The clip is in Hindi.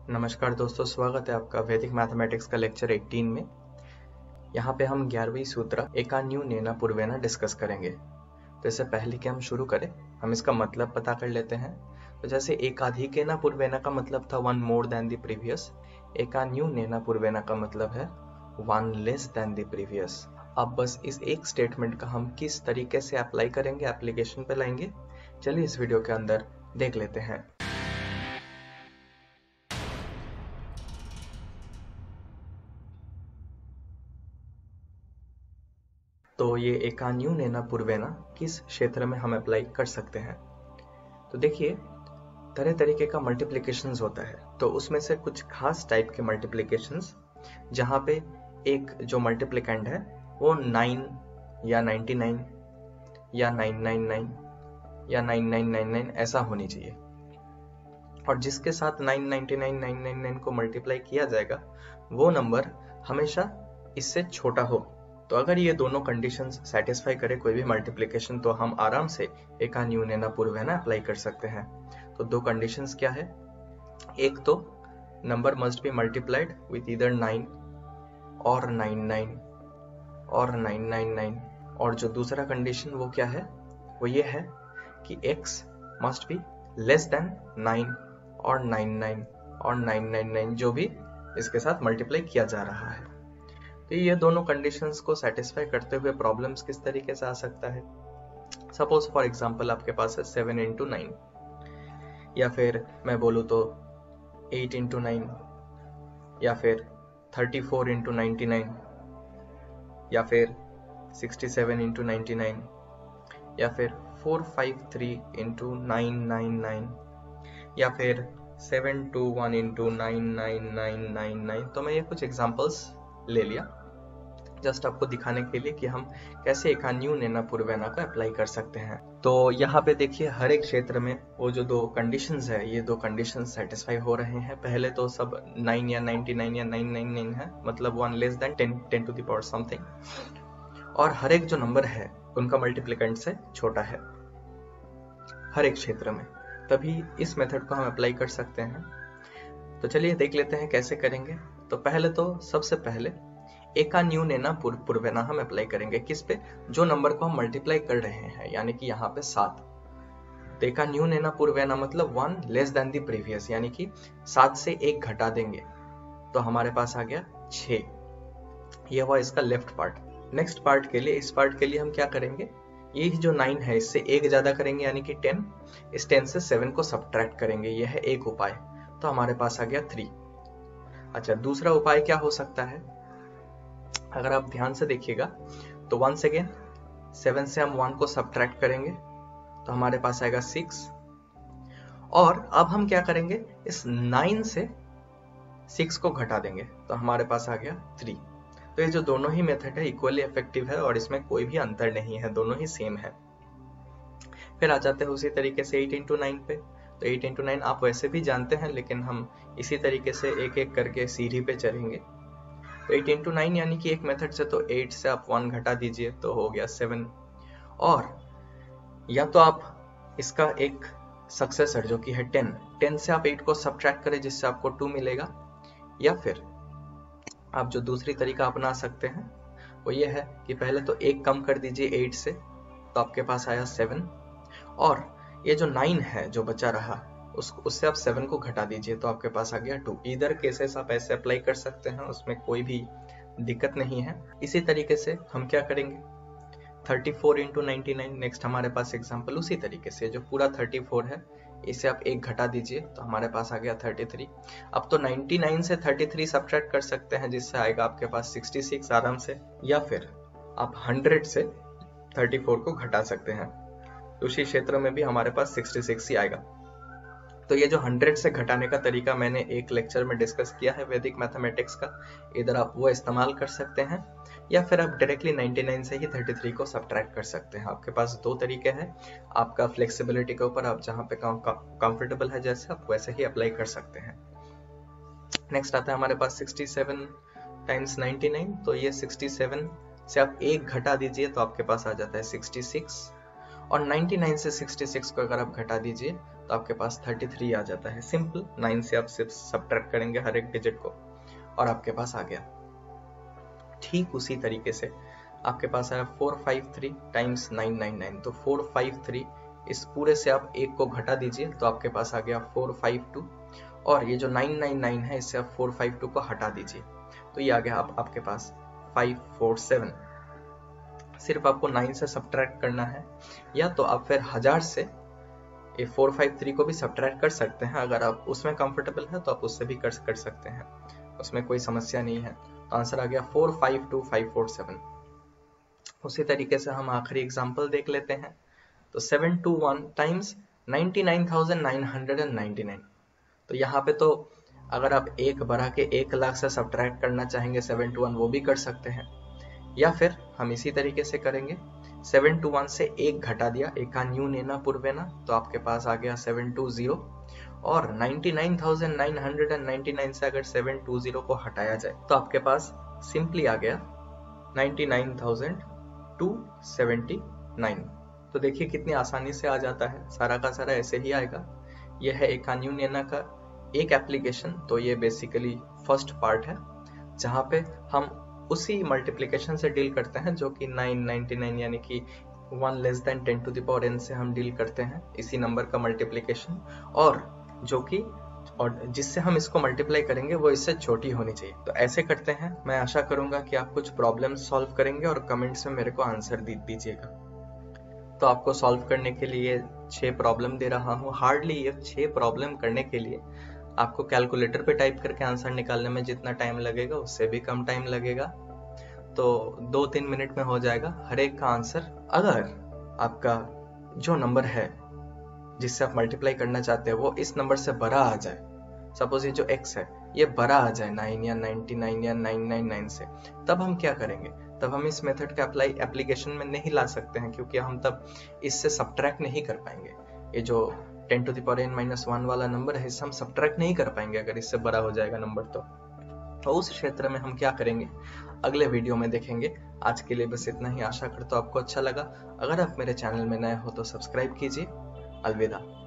नमस्कार दोस्तों, स्वागत है आपका वैदिक मैथमेटिक्स का लेक्चर 18 में। यहाँ पे हम 11वीं सूत्र एका न्यू नेना पूर्वेना डिस्कस करेंगे। तो इससे पहले कि हम शुरू करें, हम इसका मतलब पता कर लेते हैं। तो जैसे एकाधिकेना पूर्वेना का मतलब था one more than the previous, एका न्यू नेना पूर्वेना का मतलब है one less than the previous. अब बस इस एक स्टेटमेंट का हम किस तरीके से अप्लाई करेंगे, एप्लीकेशन पे लाएंगे, चलिए इस वीडियो के अंदर देख लेते हैं। तो ये एका न्यू नेना पूर्वेना किस क्षेत्र में हम अप्लाई कर सकते हैं। तो देखिए, तरह तरीके का मल्टीप्लिकेशंस होता है, तो उसमें से कुछ खास टाइप के मल्टीप्लिकेशंस जहाँ पे एक जो मल्टीप्लिकेंड है वो 9 या 99 या 999 या 9999 ऐसा होनी चाहिए, और जिसके साथ 999 999 को मल्टीप्लाई किया जाएगा वो नंबर हमेशा इससे छोटा हो। तो अगर ये दोनों कंडीशंस सेटिस्फाई करे कोई भी मल्टीप्लिकेशन, तो हम आराम से एका न्यू नेना पूर्वेना अप्लाई कर सकते हैं। तो दो कंडीशंस क्या है, एक तो number must be multiplied with either 9 और 99 और 999, और जो दूसरा कंडीशन वो क्या है, वो ये है कि x must be less than 9 और 99 और 999 जो भी इसके साथ मल्टीप्लाई किया जा रहा है। तो ये दोनों कंडीशंस को सेटिस्फाई करते हुए प्रॉब्लम्स किस तरीके से आ सकता है। सपोज फॉर एग्जांपल आपके पास है 7 इंटू 9, या फिर मैं बोलूँ तो 8 इंटू 9, या फिर 34 इंटू 99, या फिर 67 इंटू 99, या फिर 453 इंटू 999, या फिर 721 इंटू 99999। तो मैं ये कुछ एग्जांपल्स ले लिया जस्ट आपको दिखाने के लिए कि हम कैसे एका न्यू नेना पूर्वेना को अप्लाई कर सकते हैं। तो यहाँ पे देखिए, हर एक क्षेत्र में वो जो दो कंडीशंस है, ये दो कंडीशंस सेटिस्फाई हो रहे हैं। पहले तो सब 9 या 99 या 999 है, मतलब 1 less than 10 to the power something, और हर एक जो नंबर है उनका मल्टीप्लिकेंट से छोटा है हर एक क्षेत्र में, तभी इस मेथड को हम अप्लाई कर सकते हैं। तो चलिए देख लेते हैं कैसे करेंगे। तो पहले तो सबसे पहले एका न्यू नेना पूर्वेना हम अप्लाई करेंगे किस पे, जो नंबर को हम मल्टीप्लाई कर रहे हैं, यानी कि यहाँ पे 7। तो एका न्यू नेना पूर्वेना मतलब 1 लेस देन द प्रीवियस, यानी कि 7 से 1 घटा देंगे तो हमारे पास आ गया 6। ये हुआ इसका लेफ्ट पार्ट। नेक्स्ट पार्ट के लिए, इस पार्ट के लिए हम क्या करेंगे, ये जो 9 है इससे 1 ज्यादा करेंगे यानी कि 10, इस 10 से 7 को सब्ट्रैक्ट करेंगे, यह है एक उपाय। तो हमारे पास आ गया 3। अच्छा, दूसरा उपाय क्या हो सकता है, अगर आप ध्यान से देखिएगा तो वंस अगेन 7 से हम 1 को सब्ट्रैक्ट करेंगे तो हमारे पास आएगा 6, और अब हम क्या करेंगे, इस 9 से 6 को घटा देंगे तो हमारे पास आ गया 3। तो ये जो दोनों ही मेथड है इक्वली इफेक्टिव है और इसमें कोई भी अंतर नहीं है, दोनों ही सेम है। फिर आ जाते हैं उसी तरीके से 8 इंटू 9 पे। तो 8 इंटू 9 आप वैसे भी जानते हैं, लेकिन हम इसी तरीके से एक एक करके सीढ़ी पे चलेंगे। तो 8 इंटू 9 यानी कि एक मेथड से तो 8 से आप 1 घटा दीजिए तो हो गया 7, और या तो आप इसका एक सक्सेसर जो कि है 10 से आप 8 को सब्ट्रैक्ट करें जिससे आपको 2 मिलेगा, या फिर आप जो दूसरी तरीका अपना सकते हैं वो ये है कि पहले तो 1 कम कर दीजिए 8 से, तो आपके पास आया 7, और ये जो 9 है जो बचा रहा उससे आप 7 को घटा दीजिए तो आपके पास आ गया 2। इधर केसेस आप ऐसे अप्लाई कर सकते हैं, उसमें कोई भी दिक्कत नहीं है। इसी तरीके से हम क्या करेंगे, 34 इंटू 99, नेक्स्ट हमारे पास एग्जाम्पल उसी तरीके से, जो पूरा 34 है इसे आप 1 घटा दीजिए तो हमारे पास आ गया 33। अब तो 99 से 33 सब्ट्रैक्ट कर सकते हैं जिससे आएगा आपके पास 66 आराम से, या फिर आप 100 से 34 को घटा सकते हैं, उसी क्षेत्र में भी हमारे पास 66 ही आएगा। तो ये जो 100 से घटाने का तरीका मैंने एक लेक्चर में डिस्कस किया है वैदिक मैथमेटिक्स का, इधर आप वो इस्तेमाल कर सकते हैं, या फिर आप डायरेक्टली 99 से ही 33 को सब्ट्रैक्ट कर सकते हैं। आपके पास दो तरीके हैं, आपका फ्लेक्सिबिलिटी के ऊपर, आप जहाँ पे कंफर्टेबल है जैसे आप वैसे ही अप्लाई कर सकते हैं। नेक्स्ट आता है हमारे पास 67 टाइम्स 99, तो ये 67 से आप 1 घटा दीजिए तो आपके पास आ जाता है 66, और 99 से 66 को अगर आप घटा दीजिए तो आपके पास 33 आ जाता है। सिंपल, 9 से आप सिर्फ सब्ट्रैक्ट करेंगे हर एक डिजिट को और आपके पास आ गया। ठीक उसी तरीके से आपके पास आया 453 टाइम्स 999, तो 453, इस पूरे से आप एक को घटा दीजिए तो आपके पास आ गया 452, और ये जो 999 है इससे आप 452 को हटा दीजिए तो ये आ गया आपके पास 547। सिर्फ आपको 9 से सब्ट्रैक्ट करना है, या तो आप फिर 1000 से ये 453 को भी सब्ट्रैक्ट कर सकते हैं। अगर आप उसमें कंफर्टेबल है तो आप उससे भी कर सकते हैं, उसमें कोई समस्या नहीं है। तो आंसर आ गया 452547। उसी तरीके से हम आखिरी एग्जांपल देख लेते हैं। तो 721 टाइम्स 99,999, तो यहाँ पे तो अगर आप एक बढ़ा के 1 लाख से सब्ट्रैक्ट करना चाहेंगे 721, वो भी कर सकते हैं, या फिर हम इसी तरीके से करेंगे 721 से 1 घटा दिया, एका न्यू नेना पूर्वेना, तो आपके पास आ गया 720, और 99,999 से अगर 720 को हटाया जाए तो आपके पास सिंपली आ गया 99,279। तो देखिए कितनी आसानी से आ जाता है, सारा का सारा ऐसे ही आएगा। यह है एका न्यू नेना का एक एप्लीकेशन। तो ये बेसिकली फर्स्ट पार्ट है जहाँ पे हम उसी मल्टीप्लिकेशन से डील करते हैं जो कि 999 यानी कि 1 less than 10 to the power n से हम डील करते हैं, इसी नंबर का मल्टीप्लिकेशन, और जो कि और जिससे हम इसको मल्टीप्लाई करेंगे वो इससे छोटी होनी चाहिए। तो ऐसे करते हैं। मैं आशा करूंगा कि आप कुछ प्रॉब्लम सॉल्व करेंगे और कमेंट्स में मेरे को आंसर दीजिएगा। तो आपको सॉल्व करने के लिए 6 प्रॉब्लम दे रहा हूँ। हार्डली ये 6 प्रॉब्लम करने के लिए आपको कैलकुलेटर पे टाइप करके आंसर निकालने में जितना टाइम लगेगा उससे भी कम टाइम लगेगा। तो 2-3 मिनट में हो जाएगा हर एक का आंसर। अगर आपका जो नंबर है जिससे आप मल्टीप्लाई करना चाहते हैं वो इस नंबर से बड़ा आ जाए, सपोज ये जो x है ये बड़ा आ जाए 9 या 99 या 999 से, तब हम क्या करेंगे? तब हम इस मेथड का एप्लीकेशन में नहीं ला सकते हैं, क्योंकि हम तब इससे सब्ट्रैक्ट नहीं कर पाएंगे। ये जो 10 टू द पावर n-1 वाला नंबर है इससे हम सब्ट्रैक्ट नहीं कर पाएंगे अगर इससे बड़ा हो जाएगा नंबर। तो उस क्षेत्र में हम क्या करेंगे अगले वीडियो में देखेंगे। आज के लिए बस इतना ही। आशा करता हूं आपको अच्छा लगा। अगर आप मेरे चैनल में नए हो तो सब्सक्राइब कीजिए। अलविदा।